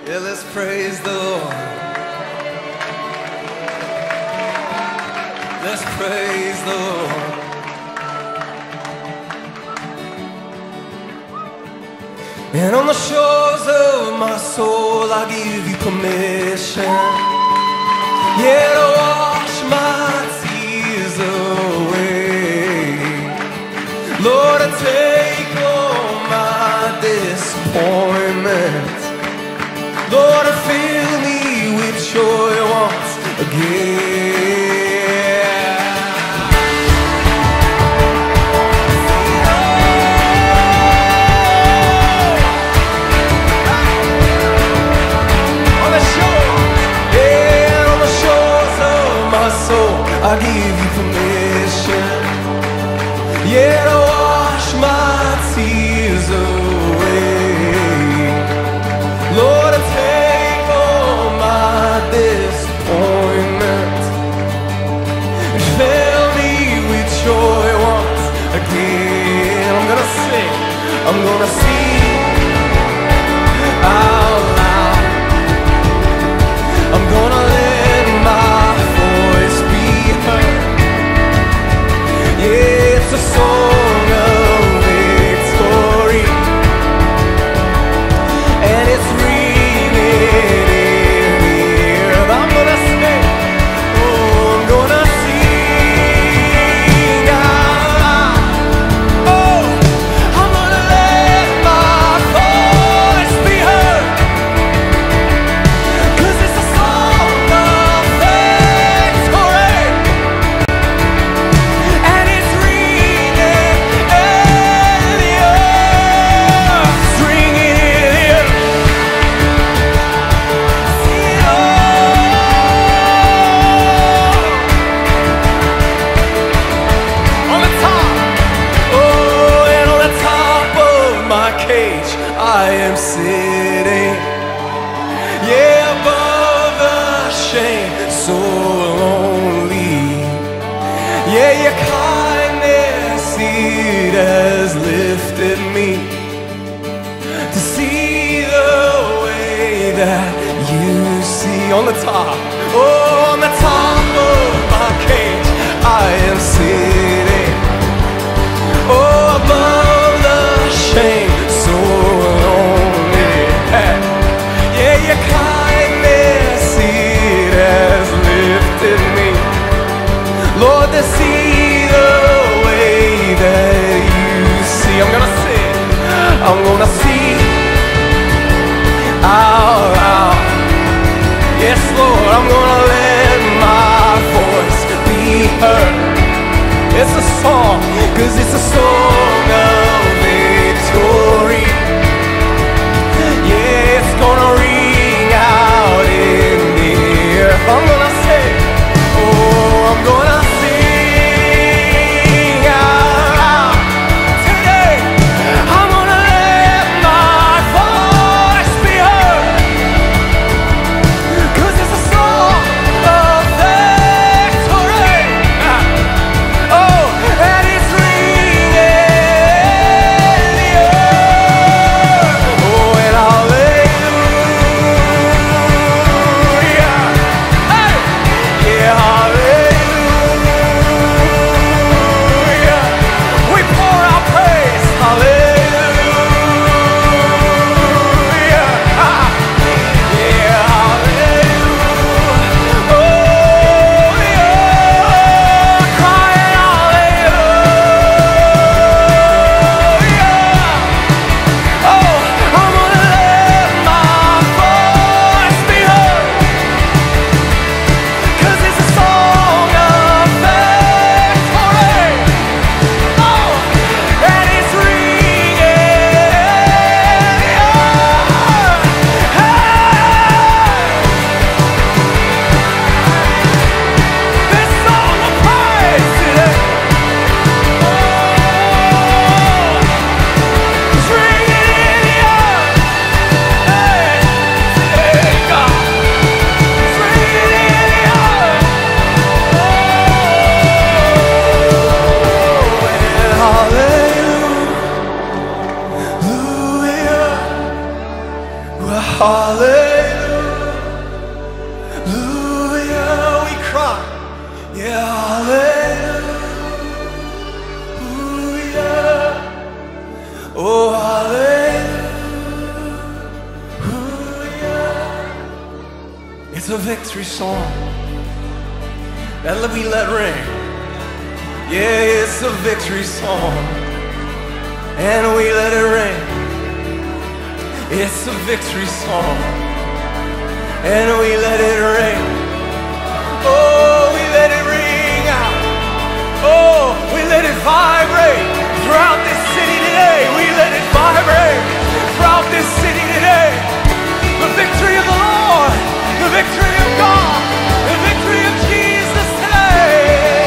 Yeah, let's praise the Lord. Let's praise the Lord. And on the shores of my soul, I give you permission, yeah, to wash my tears away. Lord, I take all my disappointments. Lord, fill me with joy once again. On the shores, yeah, on the shores of my soul, I give you permission, yeah, to wash my tears away. Lord, I take all my disappointment and fill me with joy once again. I'm gonna sing out loud. I'm gonna let my voice be heard. Yeah, it's a song of victory, and it's ringing in the air. I'm gonna sing, oh, I'm gonna sing out loud. Oh, I'm gonna let my voice be heard, 'cause it's a song of victory, and it's ringing in the earth. It's ringing in the earth. On the top, oh, and on the top of my cage, I am sitting, yeah, above the shame, so lonely. Yeah, your kindness, it has lifted me to see the way that you see. On the top, oh, on the top of my cage, I am sitting, oh, above the shame, so lonely. Yeah, your kindness, it has lifted me, Lord, to see the way that you see. I'm gonna see out loud. Yes, Lord, I'm gonna let my voice be heard. It's a song, 'cause it's a song of victory. Yeah, it's gonna ring out in the earth. I'm gonna say, oh, I'm gonna sing out loud today. I'm gonna let my voice be heard, 'cause it's a song of victory. Oh, and it's ringing in the earth. Oh, and hallelujah. Hey, yeah, hallelujah. We pour our praise, hallelujah. Ah, yeah, hallelujah. Oh, yeah, crying hallelujah. Oh, I'm gonna let my voice be heard, 'cause it's a song of victory. Oh, and it's ringing in the earth. Hey, this song of praise today. Oh, it's ringing in the earth. Hey, hey, God, it's ringing in the earth. Oh, and hallelujah, well, hallelujah. It's a victory song that we let ring. Yeah, it's a victory song, and we let it ring. It's a victory song, and we let it ring. Oh, we let it ring out. Oh, we let it vibrate throughout this city today. We let it vibrate throughout this city today. The victory of the Lord, the victory of God, the victory of Jesus today.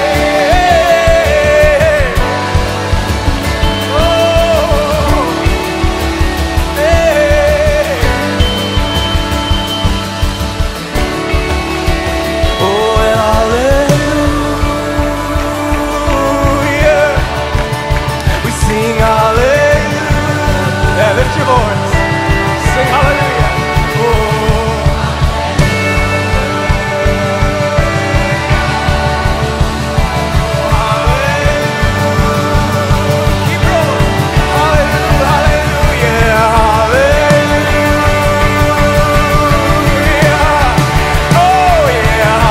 Lift your voice, sing hallelujah. Keep rolling. Hallelujah, hallelujah, hallelujah. Oh yeah,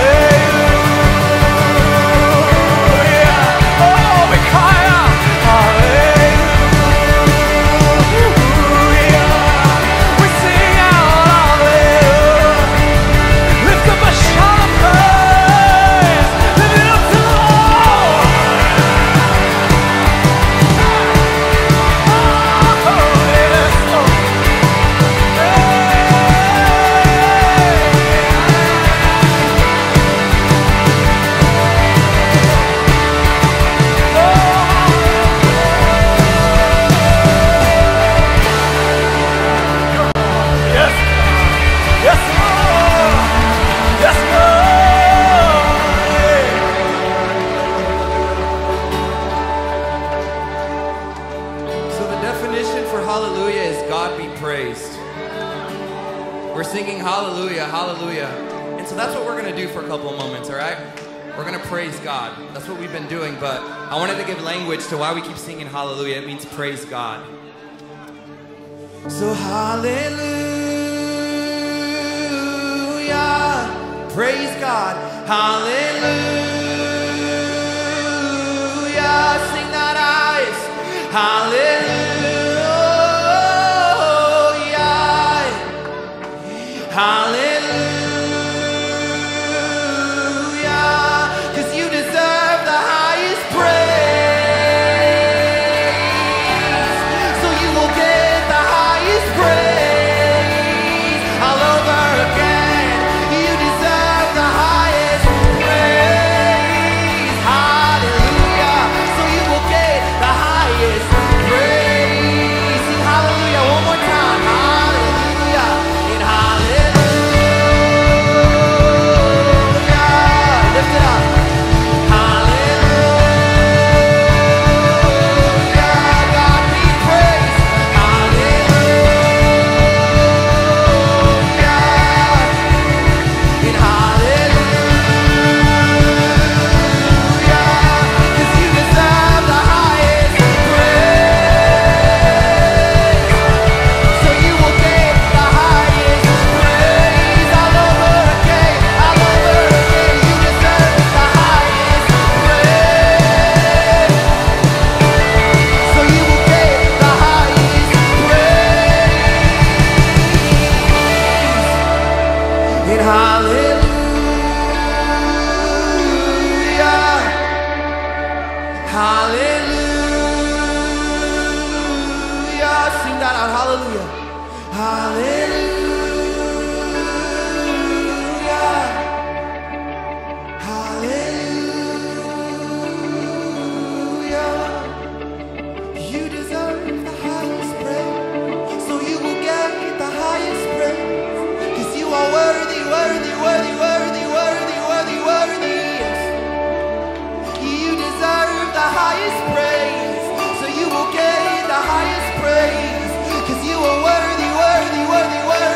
hallelujah. Oh, we cry out, hallelujah. Hallelujah. And so that's what we're going to do for a couple of moments, all right? We're going to praise God. That's what we've been doing, but I wanted to give language to why we keep singing hallelujah. It means praise God. So hallelujah, praise God, hallelujah, sing that eyes, hallelujah, hallelujah. Worthy, worthy, worthy.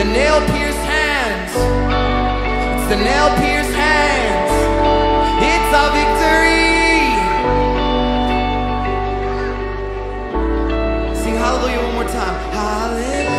the nail-pierced hands. It's the nail-pierced hands. It's our victory. Sing hallelujah one more time. Hallelujah.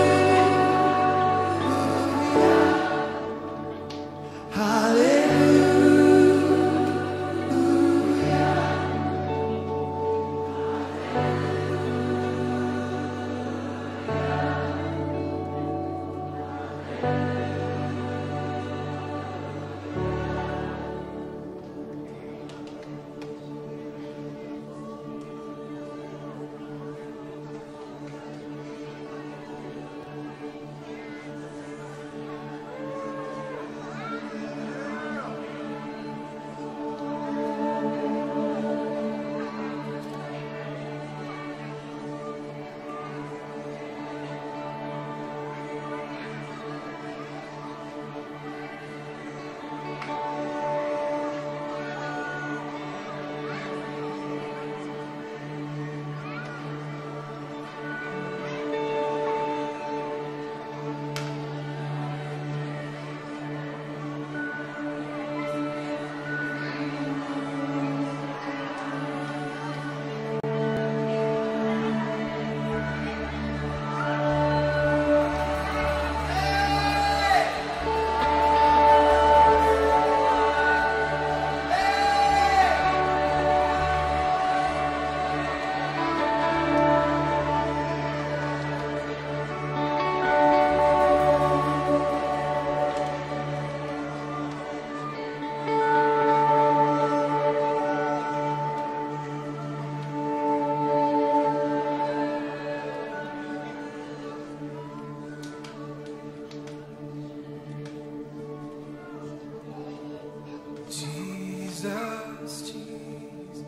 Jesus, Jesus,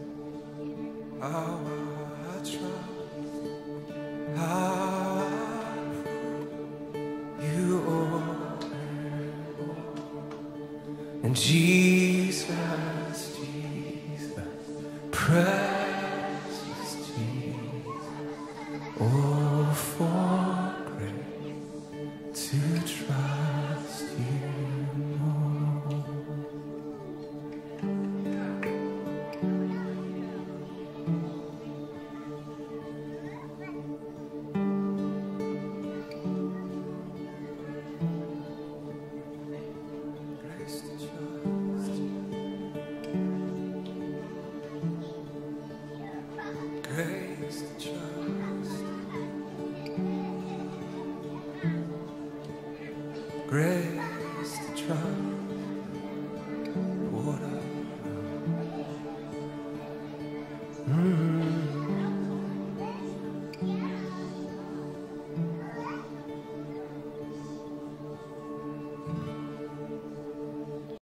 how I trust, how I prove you are. And Jesus, Jesus, precious Jesus, oh, for grace to trust you. Grace to trust, grace to trust.